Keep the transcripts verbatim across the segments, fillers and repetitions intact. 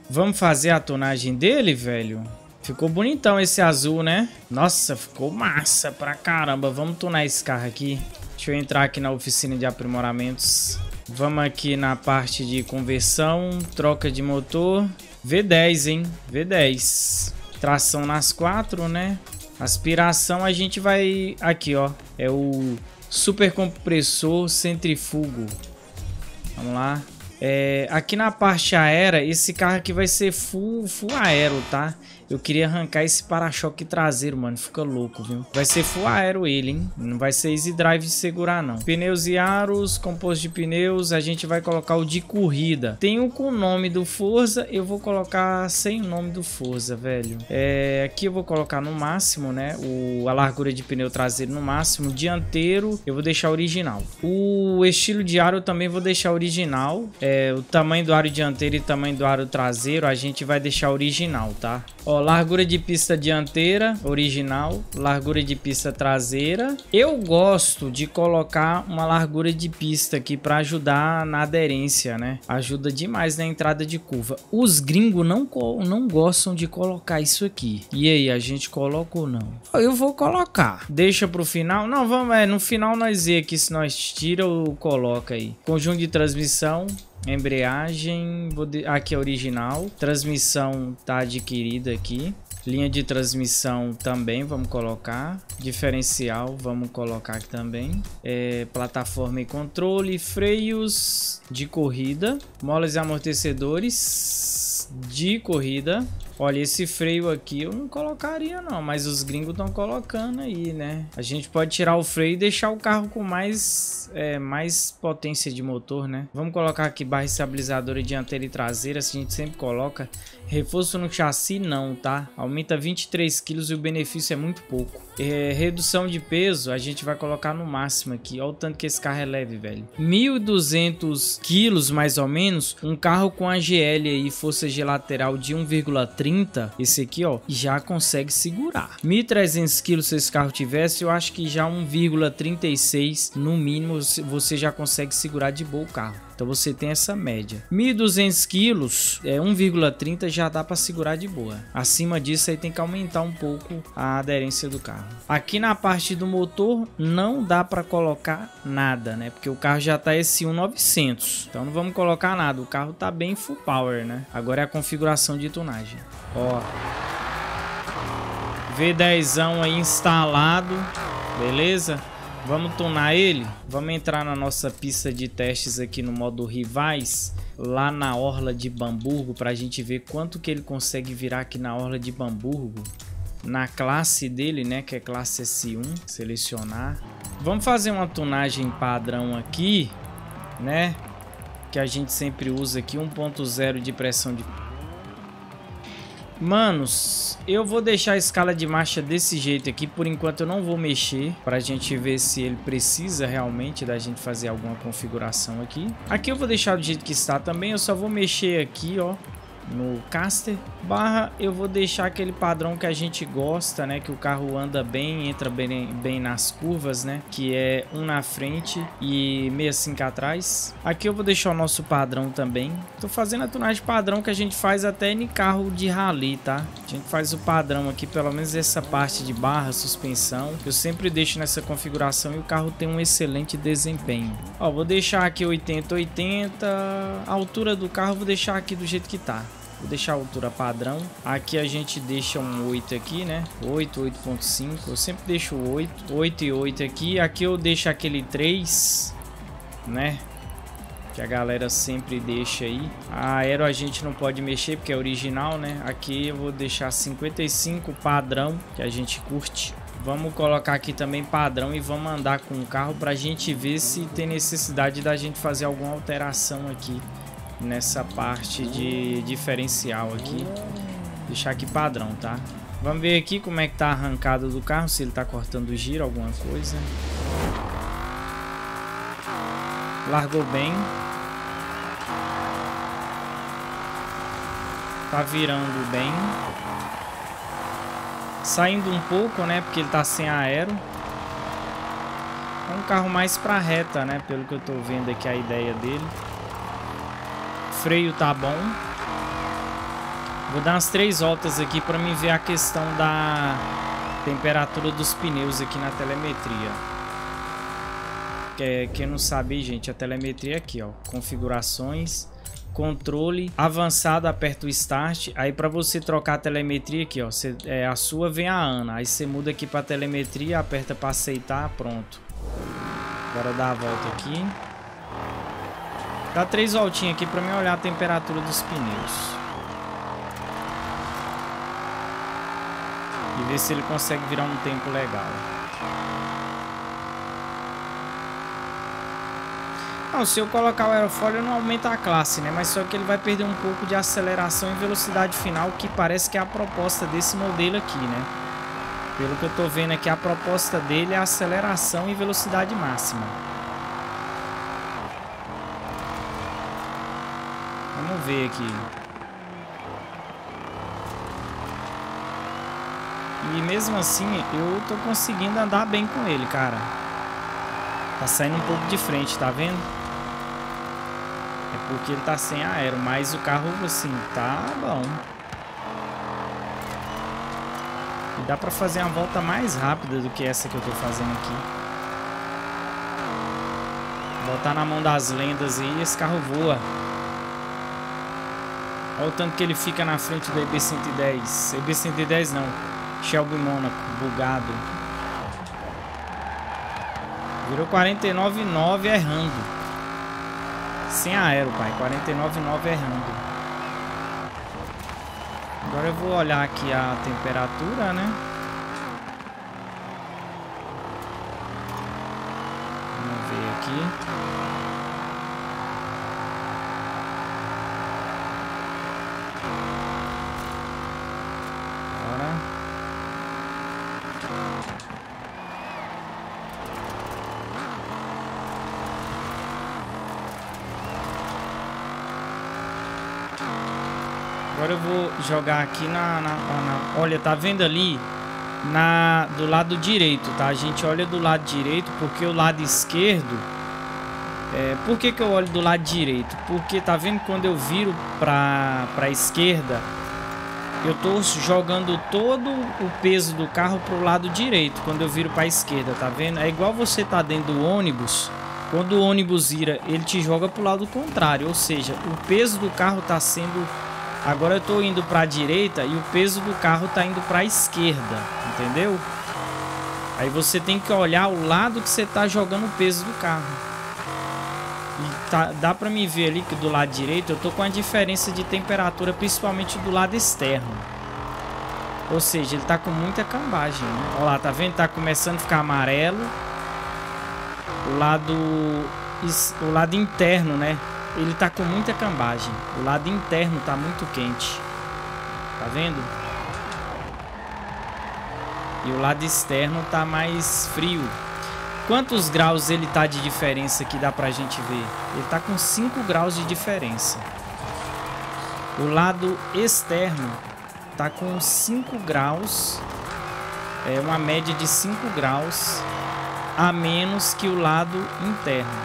Vamos fazer a tonagem dele, velho? Ficou bonitão esse azul, né? Nossa, ficou massa pra caramba. Vamos tunar esse carro aqui. Deixa eu entrar aqui na oficina de aprimoramentos. Vamos aqui na parte de conversão, troca de motor. V dez, hein? V dez. Tração nas quatro, né? Aspiração a gente vai... Aqui, ó. É o super compressor centrifugo. Vamos lá. É, aqui na parte aérea, esse carro aqui vai ser full, full aero, tá? Eu queria arrancar esse para-choque traseiro, mano. Fica louco, viu? Vai ser full aero ele, hein? Não vai ser easy drive de segurar, não. Pneus e aros, composto de pneus. A gente vai colocar o de corrida. Tem um com o nome do Forza. Eu vou colocar sem o nome do Forza, velho. É, aqui eu vou colocar no máximo, né? O, a largura de pneu traseiro no máximo. Dianteiro, eu vou deixar original. O estilo de aro eu também vou deixar original. É, o tamanho do aro dianteiro e tamanho do aro traseiro a gente vai deixar original, tá? Ó, largura de pista dianteira, original. Largura de pista traseira. Eu gosto de colocar uma largura de pista aqui para ajudar na aderência, né? Ajuda demais na entrada de curva. Os gringos não, não gostam de colocar isso aqui. E aí, a gente coloca ou não? Eu vou colocar. Deixa pro final. Não, vamos, é, no final nós vê aqui se nós tira ou coloca aí. Conjunto de transmissão. Embreagem, vou de... aqui é original. Transmissão tá adquirida aqui. Linha de transmissão também vamos colocar. Diferencial vamos colocar aqui também. É, plataforma e controle. Freios de corrida. Molas e amortecedores de corrida. Olha, esse freio aqui eu não colocaria não, mas os gringos estão colocando aí, né? A gente pode tirar o freio e deixar o carro com mais, é, mais potência de motor, né? Vamos colocar aqui barra estabilizadora dianteira e traseira, assim a gente sempre coloca. Reforço no chassi não, tá? Aumenta vinte e três quilos e o benefício é muito pouco. É, redução de peso a gente vai colocar no máximo aqui. Olha o tanto que esse carro é leve, velho. mil e duzentos quilos mais ou menos. Um carro com a G L aí, força G lateral de um vírgula trinta. Esse aqui, ó, já consegue segurar. mil e trezentos quilos se esse carro tivesse, eu acho que já um vírgula trinta e seis no mínimo você já consegue segurar de boa o carro. Então você tem essa média. mil e duzentos quilos, é um vírgula trinta já dá para segurar de boa. Acima disso aí tem que aumentar um pouco a aderência do carro. Aqui na parte do motor não dá para colocar nada, né? Porque o carro já tá S um novecentos. Então não vamos colocar nada. O carro tá bem full power, né? Agora é a configuração de tunagem. Ó. V dez aí instalado. Beleza? Vamos tunar ele? Vamos entrar na nossa pista de testes aqui no modo rivais, lá na orla de Bamburgo, para a gente ver quanto que ele consegue virar aqui na orla de Bamburgo, na classe dele, né, que é classe S um, selecionar. Vamos fazer uma tunagem padrão aqui, né, que a gente sempre usa aqui, um ponto zero de pressão de... Manos, eu vou deixar a escala de marcha desse jeito aqui. Por enquanto eu não vou mexer, pra gente ver se ele precisa realmente da gente fazer alguma configuração aqui. Aqui eu vou deixar do jeito que está também. Eu só vou mexer aqui, ó, no caster. Barra, eu vou deixar aquele padrão que a gente gosta, né? Que o carro anda bem, entra bem, bem nas curvas, né? Que é um na frente e sessenta e cinco atrás. Aqui eu vou deixar o nosso padrão também. Tô fazendo a tunagem padrão que a gente faz até em carro de rally, tá? A gente faz o padrão aqui, pelo menos essa parte de barra, suspensão. Eu sempre deixo nessa configuração e o carro tem um excelente desempenho. Ó, vou deixar aqui oitenta oitenta. A altura do carro eu vou deixar aqui do jeito que tá. Vou deixar a altura padrão. Aqui a gente deixa um oito aqui, né? oito, oito ponto cinco. Eu sempre deixo oito. oito e oito aqui. Aqui eu deixo aquele três, né? Que a galera sempre deixa aí. A aero a gente não pode mexer porque é original, né? Aqui eu vou deixar cinquenta e cinco padrão, que a gente curte. Vamos colocar aqui também padrão e vamos andar com o carro pra gente ver se tem necessidade da gente fazer alguma alteração aqui nessa parte de diferencial aqui. Deixar aqui padrão, tá? Vamos ver aqui como é que tá a arrancada do carro, se ele tá cortando giro, alguma coisa. Largou bem. Tá virando bem. Saindo um pouco, né? Porque ele tá sem aero. É um carro mais pra reta, né? Pelo que eu tô vendo aqui a ideia dele. Freio tá bom. Vou dar umas três voltas aqui para mim ver a questão da temperatura dos pneus aqui na telemetria. Que, quem não sabe, gente, a telemetria é aqui, ó. Configurações, controle, avançado, aperta o start. Aí para você trocar a telemetria aqui, ó, você, é, a sua vem a Ana. Aí você muda aqui para telemetria, aperta para aceitar, pronto. Agora dá a volta aqui. Dá três voltinhas aqui para mim olhar a temperatura dos pneus. E ver se ele consegue virar um tempo legal. Não, se eu colocar o aerofólio não aumenta a classe, né? Mas só que ele vai perder um pouco de aceleração e velocidade final, que parece que é a proposta desse modelo aqui, né? Pelo que eu tô vendo aqui, a proposta dele é aceleração e velocidade máxima. Vamos ver aqui. E mesmo assim, eu tô conseguindo andar bem com ele, cara. Tá saindo um pouco de frente, tá vendo? É porque ele tá sem aero, mas o carro, assim, tá bom. E dá pra fazer uma volta mais rápida do que essa que eu tô fazendo aqui. Botar na mão das lendas aí, esse carro voa. Olha o tanto que ele fica na frente do E B cento e dez. E B cento e dez não. Shelby Monaco, bugado. Virou quarenta e nove vírgula nove errando. Sem aero, pai. quarenta e nove vírgula nove errando. Agora eu vou olhar aqui a temperatura, né? Vamos ver aqui. Agora eu vou jogar aqui na, na, na... Olha, tá vendo ali? Na, do lado direito, tá? A gente olha do lado direito porque o lado esquerdo... É, por que que eu olho do lado direito? Porque tá vendo quando eu viro pra, pra esquerda, eu tô jogando todo o peso do carro pro lado direito quando eu viro pra esquerda, tá vendo? É igual você tá dentro do ônibus. Quando o ônibus vira, ele te joga pro lado contrário. Ou seja, o peso do carro tá sendo... Agora eu tô indo para a direita e o peso do carro tá indo para a esquerda, entendeu? Aí você tem que olhar o lado que você tá jogando o peso do carro. E tá, dá para me ver ali que do lado direito eu tô com a diferença de temperatura, principalmente do lado externo. Ou seja, ele tá com muita cambagem, né? Olha lá, tá vendo? Tá começando a ficar amarelo. O lado, o lado interno, né? Ele tá com muita cambagem. O lado interno tá muito quente. Tá vendo? E o lado externo tá mais frio. Quantos graus ele tá de diferença aqui? Dá pra gente ver. Ele tá com cinco graus de diferença. O lado externo tá com cinco graus. É uma média de cinco graus a menos que o lado interno.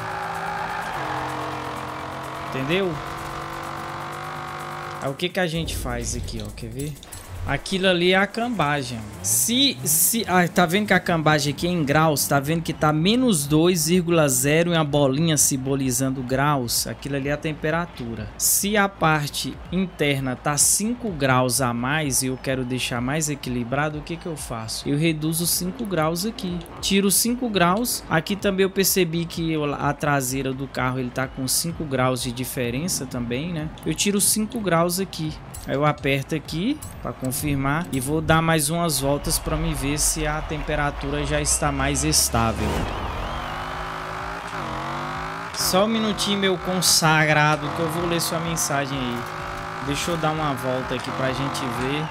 Entendeu? Aí o que que a gente faz aqui, ó? Quer ver? Aquilo ali é a cambagem. Se, se, ah, tá vendo que a cambagem aqui é em graus? Tá vendo que tá menos dois vírgula zero e uma bolinha simbolizando graus? Aquilo ali é a temperatura. Se a parte interna tá cinco graus a mais e eu quero deixar mais equilibrado, o que que eu faço? Eu reduzo cinco graus aqui. Tiro cinco graus. Aqui também eu percebi que a traseira do carro ele tá com cinco graus de diferença também, né? Eu tiro cinco graus aqui. Aí eu aperto aqui para confirmar e vou dar mais umas voltas para me ver se a temperatura já está mais estável. Só um minutinho, meu consagrado, que eu vou ler sua mensagem aí. Deixa eu dar uma volta aqui para a gente ver.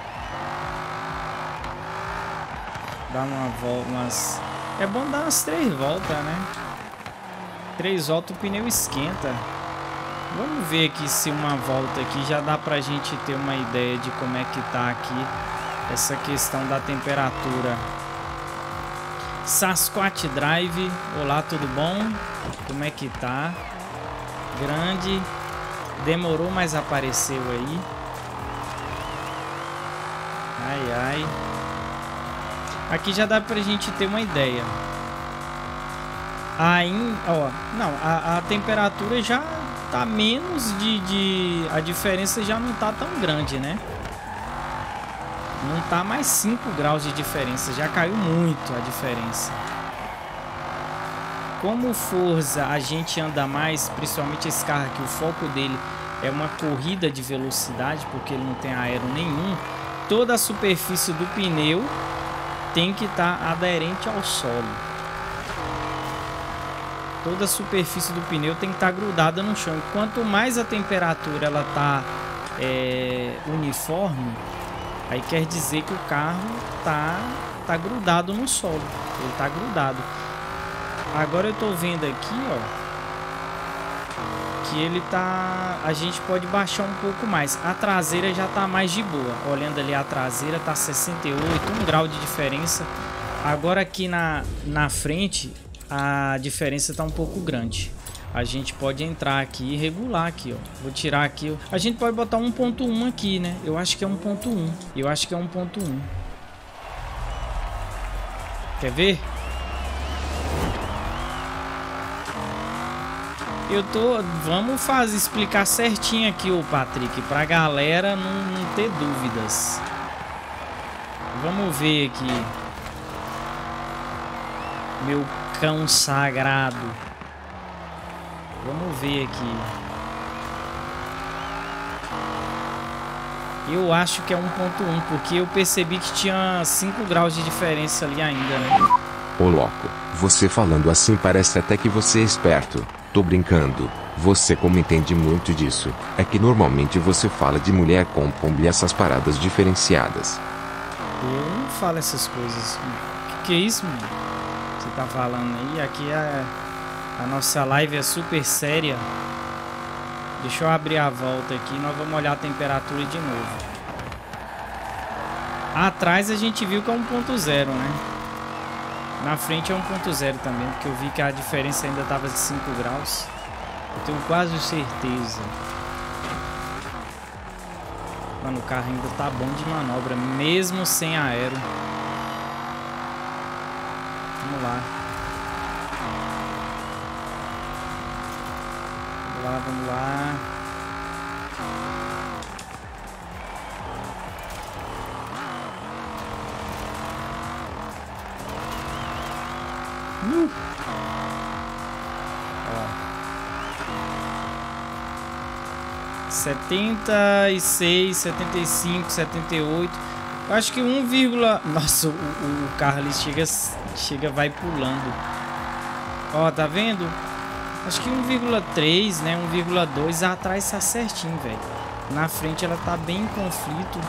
Dar uma volta, umas... É bom dar umas três voltas, né? Três voltas o pneu esquenta. Vamos ver aqui se uma volta aqui já dá pra gente ter uma ideia de como é que tá aqui essa questão da temperatura. Sasquatch Drive, olá, tudo bom? Como é que tá? Grande, demorou, mas apareceu aí. Ai, ai. Aqui já dá pra gente ter uma ideia. Aí, ó, não, a, a temperatura já tá menos de, de... A diferença já não tá tão grande, né? Não tá mais cinco graus de diferença. Já caiu muito a diferença. Como Forza a gente anda mais, principalmente esse carro aqui, o foco dele é uma corrida de velocidade, porque ele não tem aero nenhum. Toda a superfície do pneu tem que estar aderente ao solo. Toda a superfície do pneu tem que estar grudada no chão. E quanto mais a temperatura ela tá é, uniforme, aí quer dizer que o carro tá, tá grudado no solo. Ele tá grudado. Agora eu tô vendo aqui, ó, que ele tá... A gente pode baixar um pouco mais. A traseira já tá mais de boa. Olhando ali a traseira, tá sessenta e oito, um grau de diferença. Agora aqui na, na frente, a diferença tá um pouco grande. A gente pode entrar aqui e regular aqui, ó. Vou tirar aqui, ó. A gente pode botar um ponto um aqui, né? Eu acho que é um ponto um. Eu acho que é um ponto um. Quer ver? Eu tô... Vamos fazer, explicar certinho aqui, ô Patrick, pra galera não, não ter dúvidas. Vamos ver aqui. Meu cão sagrado. Vamos ver aqui. Eu acho que é um ponto um, porque eu percebi que tinha cinco graus de diferença ali ainda, né? Ô louco, você falando assim parece até que você é esperto. Tô brincando. Você como entende muito disso, é que normalmente você fala de mulher com pombo e essas paradas diferenciadas. Eu não falo essas coisas. Que que é isso, mano? Você tá falando aí? Aqui é... A nossa live é super séria. Deixa eu abrir a volta aqui e nós vamos olhar a temperatura de novo. Atrás a gente viu que é um ponto zero, né? Na frente é um ponto zero também, porque eu vi que a diferença ainda estava de cinco graus. Eu tenho quase certeza. Mano, o carro ainda tá bom de manobra, mesmo sem aero. Vamos lá. Vamos lá, vamos lá. Uh. Ó. setenta e seis, setenta e cinco, setenta e oito. Eu acho que um, nossa, o, o carro ali chega, chega, vai pulando. Ó, tá vendo? Acho que um vírgula três, né? um vírgula dois atrás tá certinho, velho. Na frente ela tá bem em conflito.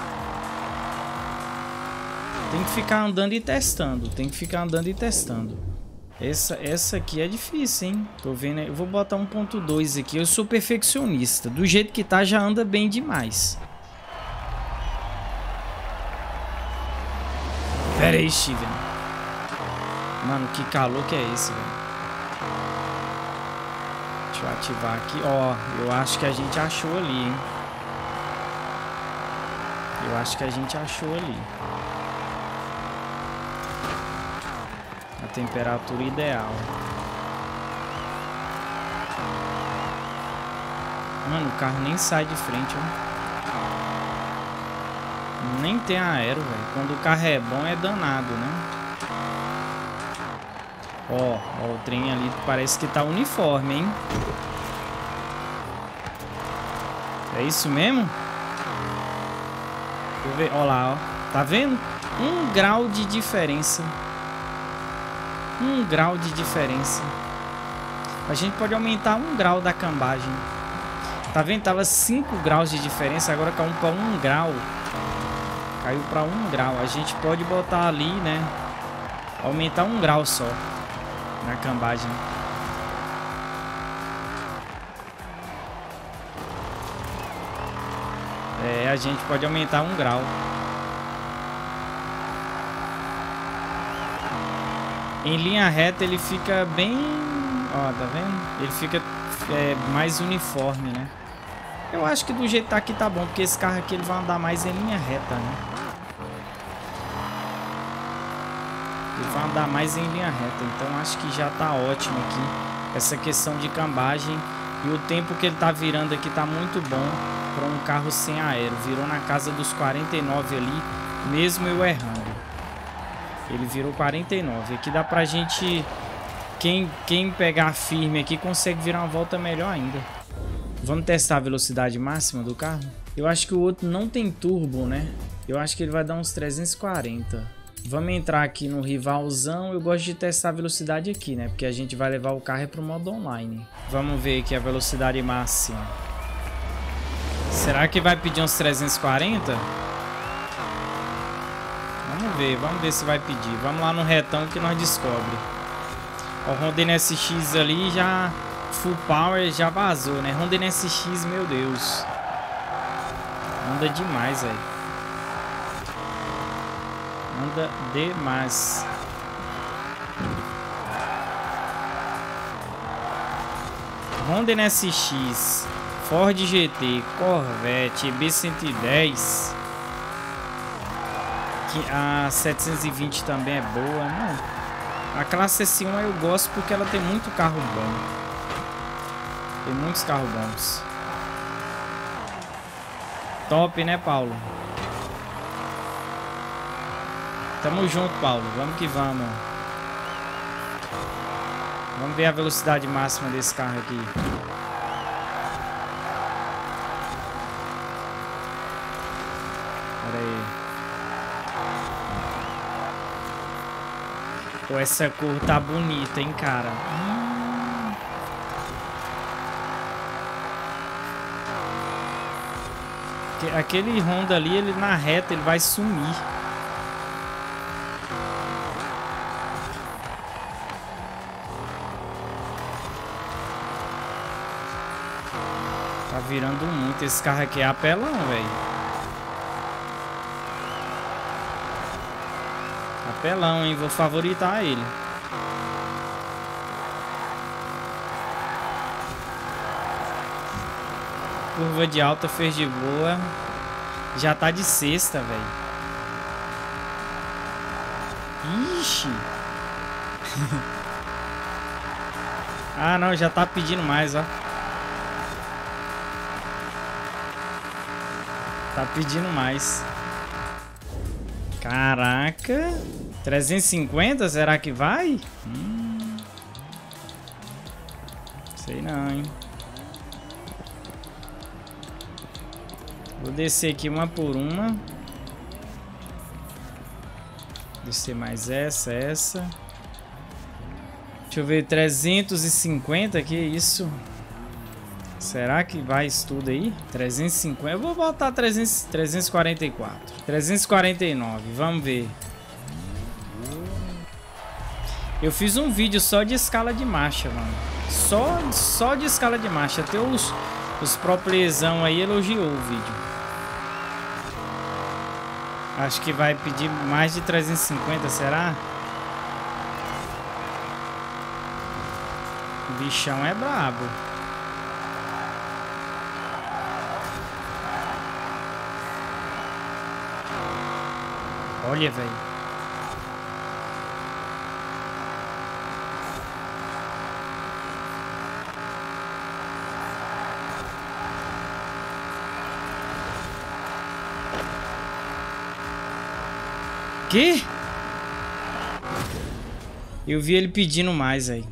Tem que ficar andando e testando. Tem que ficar andando e testando. Essa, essa aqui é difícil, hein? Tô vendo. Eu vou botar um ponto dois aqui. Eu sou perfeccionista. Do jeito que tá, já anda bem demais. Pera aí, Steven. Mano, que calor que é esse, velho? Deixa eu ativar aqui. Ó, eu acho que a gente achou ali, hein? Eu acho que a gente achou ali. A temperatura ideal. Mano, o carro nem sai de frente, ó. Nem tem aero, velho. Quando o carro é bom, é danado, né? Ó, ó, o trem ali parece que tá uniforme, hein? É isso mesmo? Deixa eu ver. Ó lá, ó. Tá vendo? Um grau de diferença. Um grau de diferença. A gente pode aumentar um grau da cambagem. Tá vendo? Tava cinco graus de diferença. Agora caiu para um grau. Caiu para um grau. A gente pode botar ali, né? Aumentar um grau só na cambagem. É, a gente pode aumentar um grau. Em linha reta ele fica bem... Ó, tá vendo? Ele fica é, mais uniforme, né? Eu acho que do jeito que tá aqui tá bom, porque esse carro aqui ele vai andar mais em linha reta, né? a andar mais em linha reta. Então acho que já tá ótimo aqui essa questão de cambagem. E o tempo que ele tá virando aqui tá muito bom para um carro sem aero. Virou na casa dos quarenta e nove ali, mesmo eu errando. Ele virou quarenta e nove. Aqui dá pra gente... Quem, quem pegar firme aqui consegue virar uma volta melhor ainda. Vamos testar a velocidade máxima do carro? Eu acho que o outro não tem turbo, né? Eu acho que ele vai dar uns trezentos e quarenta. Vamos entrar aqui no rivalzão. Eu gosto de testar a velocidade aqui, né? Porque a gente vai levar o carro para o modo online. Vamos ver aqui a velocidade máxima. Será que vai pedir uns trezentos e quarenta? Vamos ver, vamos ver se vai pedir. Vamos lá no retão que nós descobre. O Honda N S X ali já... Full power já vazou, né? Honda N S X, meu Deus. Anda demais, velho. Anda demais. Honda N S X, Ford G T, Corvette, E B cento e dez. A setecentos e vinte também é boa, né? A classe S um eu gosto porque ela tem muito carro bom. Tem muitos carros bons. Top, né, Paulo? Tamo junto, Paulo. Vamos que vamos. Vamos ver a velocidade máxima desse carro aqui. Pera aí. Pô, essa cor tá bonita, hein, cara? Hum. Aquele Honda ali, ele na reta, ele vai sumir. Tá virando muito. Esse carro aqui é apelão, velho. Apelão, hein? Vou favoritar ele. Curva de alta fez de boa. Já tá de sexta, velho. Ixi. Ah, não, já tá pedindo mais, ó. Tá pedindo mais. Caraca. trezentos e cinquenta, será que vai? Hum. Sei não, hein. Vou descer aqui uma por uma. Descer mais essa, essa. Deixa eu ver, trezentos e cinquenta, que isso? Será que vai isso tudo aí? trezentos e cinquenta, eu vou botar trezentos, trezentos e quarenta e quatro. trezentos e quarenta e nove, vamos ver. Eu fiz um vídeo só de escala de marcha, mano. Só, só de escala de marcha. Até os, os pro playzão aí elogiou o vídeo. Acho que vai pedir mais de trezentos e cinquenta, será? O bichão é brabo. Olha, velho. Que? Eu vi ele pedindo mais aí.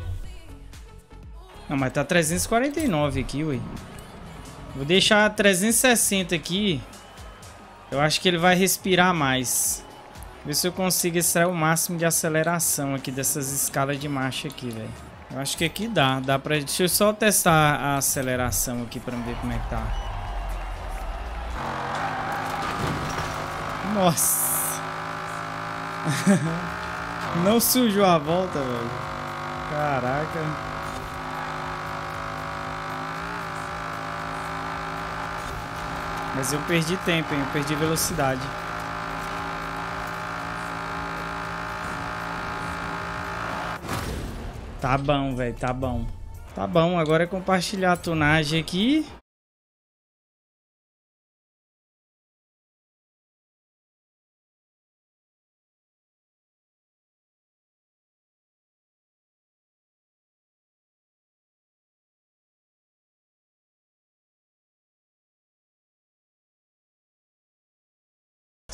Não, mas tá trezentos e quarenta e nove aqui, ué. Vou deixar trezentos e sessenta aqui. Eu acho que ele vai respirar mais. Ver se eu consigo extrair o máximo de aceleração aqui dessas escalas de marcha aqui, velho. Eu acho que aqui dá. Dá pra... Deixa eu só testar a aceleração aqui pra ver como é que tá. Nossa. Não sujou a volta, velho. Caraca. Mas eu perdi tempo, hein? Eu perdi velocidade. Tá bom, velho. Tá bom. Tá bom. Agora é compartilhar a tunagem aqui.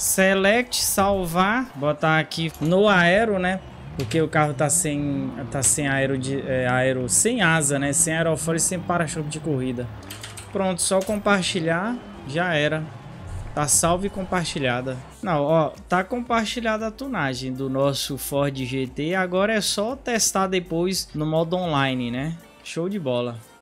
Select, salvar, botar aqui no aero, né? Porque o carro tá sem, tá sem aero, de, é, aero, sem asa, né? Sem aerofólio e sem para-choque de corrida. Pronto, só compartilhar, já era. Tá salva e compartilhada. Não, ó, tá compartilhada a tunagem do nosso Ford G T. Agora é só testar depois no modo online, né? Show de bola.